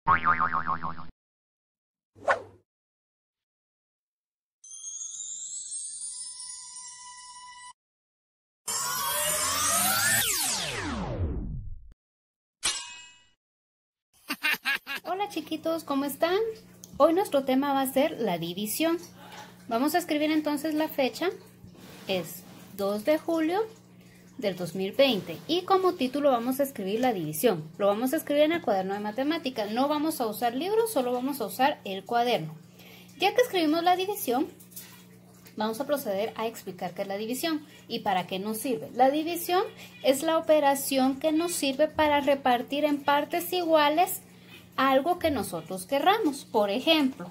Hola chiquitos, ¿cómo están? Hoy nuestro tema va a ser la división. Vamos a escribir entonces la fecha, es 2 de julio del 2020 y como título vamos a escribir la división. Lo vamos a escribir en el cuaderno de matemáticas, no vamos a usar libros, solo vamos a usar el cuaderno. Ya que escribimos la división, vamos a proceder a explicar qué es la división y para qué nos sirve. La división es la operación que nos sirve para repartir en partes iguales algo que nosotros querramos. Por ejemplo,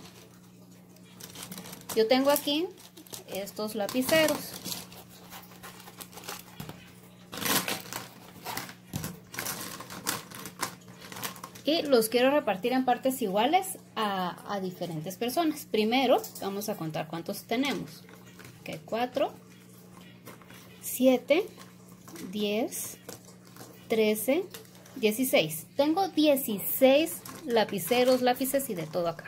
yo tengo aquí estos lapiceros. Y los quiero repartir en partes iguales a diferentes personas. Primero vamos a contar cuántos tenemos. Okay, 4, 7, 10, 13, 16. Tengo 16 lapiceros, lápices y de todo acá.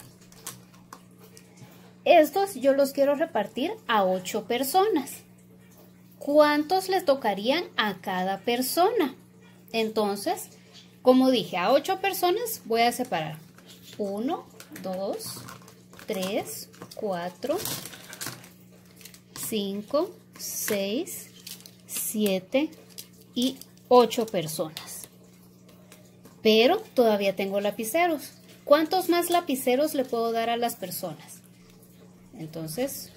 Estos yo los quiero repartir a 8 personas. ¿Cuántos les tocarían a cada persona? Entonces, como dije, a 8 personas voy a separar 1, 2, 3, 4, 5, 6, 7 y 8 personas. Pero todavía tengo lapiceros. ¿Cuántos más lapiceros le puedo dar a las personas? Entonces,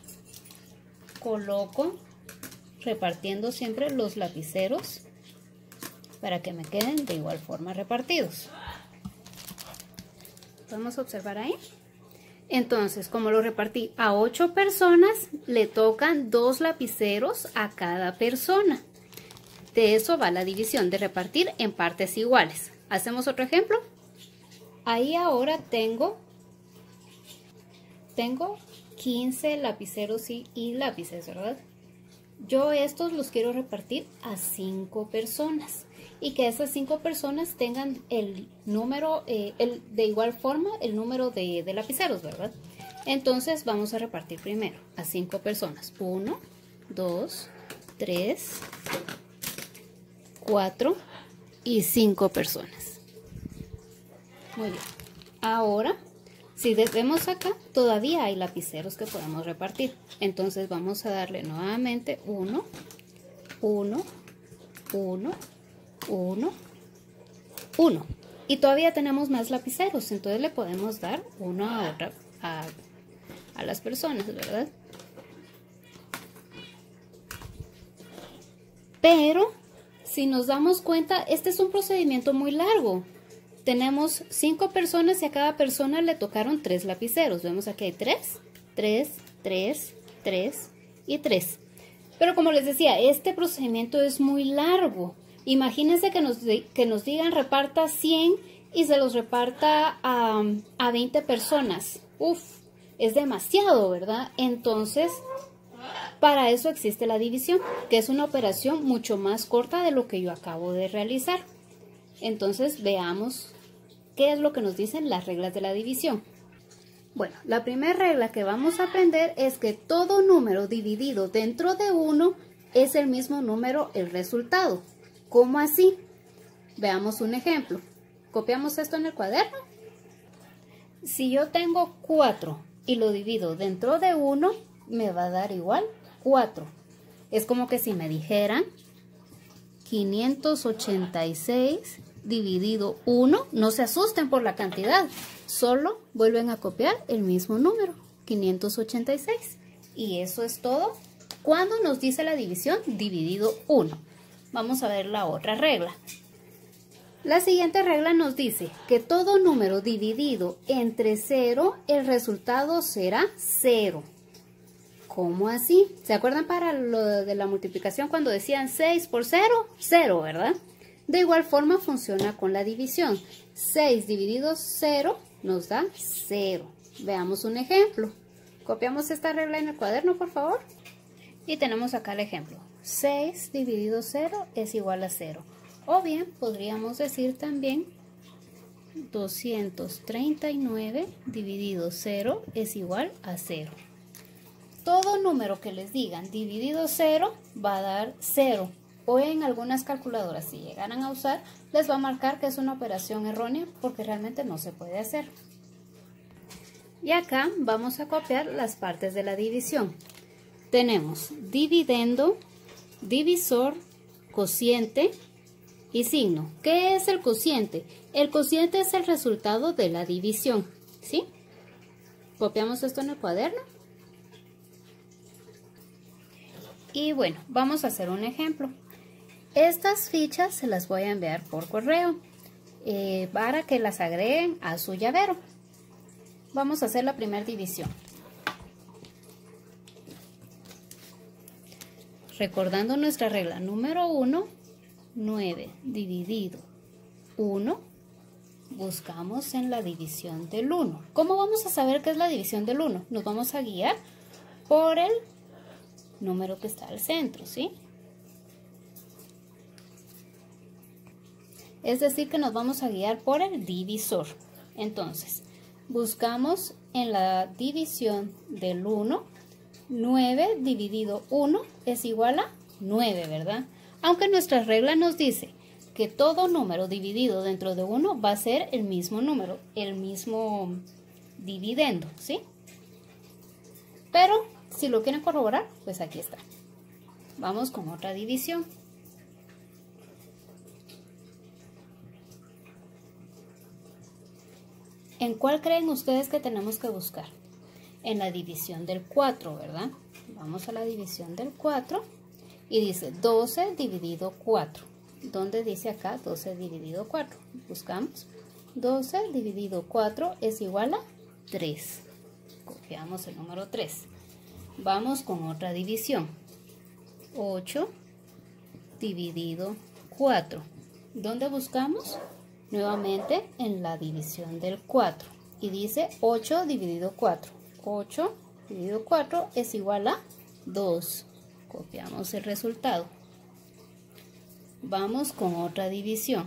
coloco repartiendo siempre los lapiceros para que me queden de igual forma repartidos. ¿Podemos observar ahí? Entonces, como lo repartí a 8 personas, le tocan 2 lapiceros a cada persona. De eso va la división, de repartir en partes iguales. ¿Hacemos otro ejemplo? Ahí ahora tengo 15 lapiceros y lápices, ¿verdad? Yo estos los quiero repartir a 5 personas. Y que esas 5 personas tengan el número, de igual forma, el número de lapiceros, ¿verdad? Entonces vamos a repartir primero a 5 personas. 1, 2, 3, 4 y 5 personas. Muy bien. Ahora, si vemos acá, todavía hay lapiceros que podemos repartir. Entonces vamos a darle nuevamente 1, 1, 1, 1, 1. Y todavía tenemos más lapiceros, entonces le podemos dar uno a las personas, ¿verdad? Pero, si nos damos cuenta, este es un procedimiento muy largo. Tenemos 5 personas y a cada persona le tocaron 3 lapiceros. Vemos aquí hay 3, 3, 3, 3 y 3. Pero como les decía, este procedimiento es muy largo. Imagínense que nos digan reparta 100 y se los reparta a 20 personas. Uf, es demasiado, ¿verdad? Entonces, para eso existe la división, que es una operación mucho más corta de lo que yo acabo de realizar. Entonces, veamos qué es lo que nos dicen las reglas de la división. Bueno, la primera regla que vamos a aprender es que todo número dividido dentro de 1 es el mismo número el resultado. ¿Cómo así? Veamos un ejemplo. Copiamos esto en el cuaderno. Si yo tengo 4 y lo divido dentro de 1, me va a dar igual 4. Es como que si me dijeran 586 dividido 1, no se asusten por la cantidad, solo vuelven a copiar el mismo número, 586. Y eso es todo cuando nos dice la división dividido 1. Vamos a ver la otra regla. La siguiente regla nos dice que todo número dividido entre 0, el resultado será 0. ¿Cómo así? ¿Se acuerdan para lo de la multiplicación cuando decían 6 por 0? 0, ¿verdad? De igual forma funciona con la división. 6 dividido 0 nos da 0. Veamos un ejemplo. Copiamos esta regla en el cuaderno, por favor. Y tenemos acá el ejemplo. 6 dividido 0 es igual a 0. O bien podríamos decir también 239 dividido 0 es igual a 0. Todo número que les digan dividido 0 va a dar 0. O en algunas calculadoras, si llegaran a usar, les va a marcar que es una operación errónea porque realmente no se puede hacer. Y acá vamos a copiar las partes de la división. Tenemos dividendo, divisor, cociente y signo. ¿Qué es el cociente? El cociente es el resultado de la división, ¿sí? Copiamos esto en el cuaderno. Y bueno, vamos a hacer un ejemplo. Estas fichas se las voy a enviar por correo para que las agreguen a su llavero. Vamos a hacer la primera división. Recordando nuestra regla número 1, 9 dividido 1, buscamos en la división del 1. ¿Cómo vamos a saber qué es la división del 1? Nos vamos a guiar por el número que está al centro, ¿sí? Es decir, que nos vamos a guiar por el divisor. Entonces, buscamos en la división del 1, 9 dividido 1 es igual a 9, ¿verdad? Aunque nuestra regla nos dice que todo número dividido dentro de 1 va a ser el mismo número, el mismo dividendo, ¿sí? Pero si lo quieren corroborar, pues aquí está. Vamos con otra división. ¿En cuál creen ustedes que tenemos que buscar? En la división del 4, ¿verdad? Vamos a la división del 4 y dice 12 dividido 4. ¿Dónde dice acá 12 dividido 4? Buscamos. 12 dividido 4 es igual a 3. Copiamos el número 3. Vamos con otra división. 8 dividido 4. ¿Dónde buscamos? Nuevamente en la división del 4. Y dice 8 dividido 4. 8 dividido 4 es igual a 2. Copiamos el resultado. Vamos con otra división.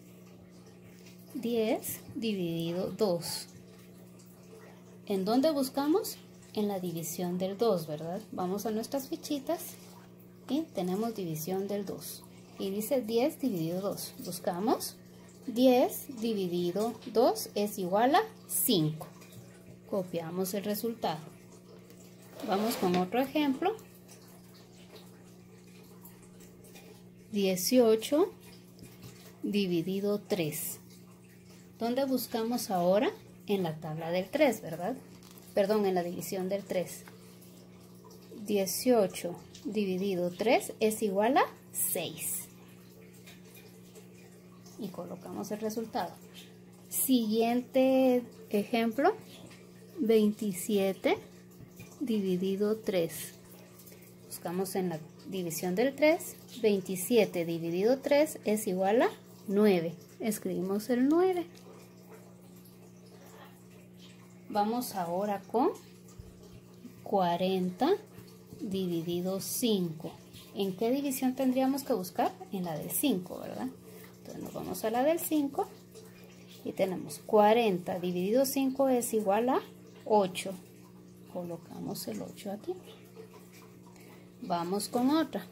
10 dividido 2. ¿En dónde buscamos? En la división del 2, ¿verdad? Vamos a nuestras fichitas y tenemos división del 2. Y dice 10 dividido 2. Buscamos. 10 dividido 2 es igual a 5. Copiamos el resultado. Vamos con otro ejemplo. 18 dividido 3. ¿Dónde buscamos ahora? En la tabla del 3, ¿verdad? Perdón, en la división del 3. 18 dividido 3 es igual a 6. Y colocamos el resultado. Siguiente ejemplo, 27 dividido 3. Buscamos en la división del 3, 27 dividido 3 es igual a 9. Escribimos el 9. Vamos ahora con 40 dividido 5. ¿En qué división tendríamos que buscar? En la del 5, ¿verdad? Entonces nos vamos a la del 5 y tenemos 40 dividido 5 es igual a 8. Colocamos el 8 aquí. Vamos con otra.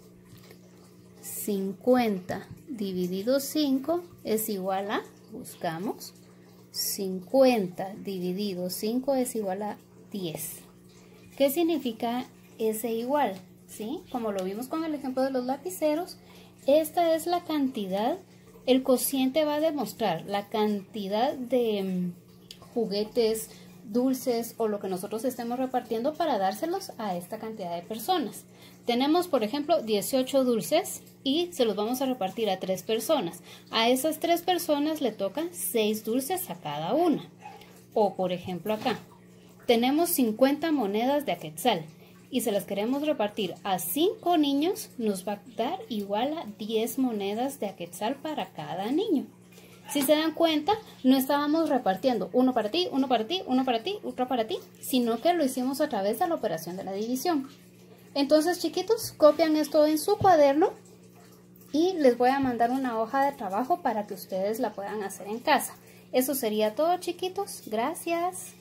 50 dividido 5 es igual a, buscamos, 50 dividido 5 es igual a 10. ¿Qué significa ese igual? ¿Sí? Como lo vimos con el ejemplo de los lapiceros, esta es la cantidad, el cociente va a demostrar la cantidad de juguetes, dulces o lo que nosotros estemos repartiendo para dárselos a esta cantidad de personas. Tenemos, por ejemplo, 18 dulces y se los vamos a repartir a 3 personas. A esas 3 personas le tocan 6 dulces a cada una. O, por ejemplo, acá tenemos 50 monedas de aquetzal y se las queremos repartir a 5 niños, nos va a dar igual a 10 monedas de aquetzal para cada niño. Si se dan cuenta, no estábamos repartiendo uno para ti, uno para ti, uno para ti, otro para ti, sino que lo hicimos a través de la operación de la división. Entonces, chiquitos, copian esto en su cuaderno y les voy a mandar una hoja de trabajo para que ustedes la puedan hacer en casa. Eso sería todo, chiquitos. Gracias.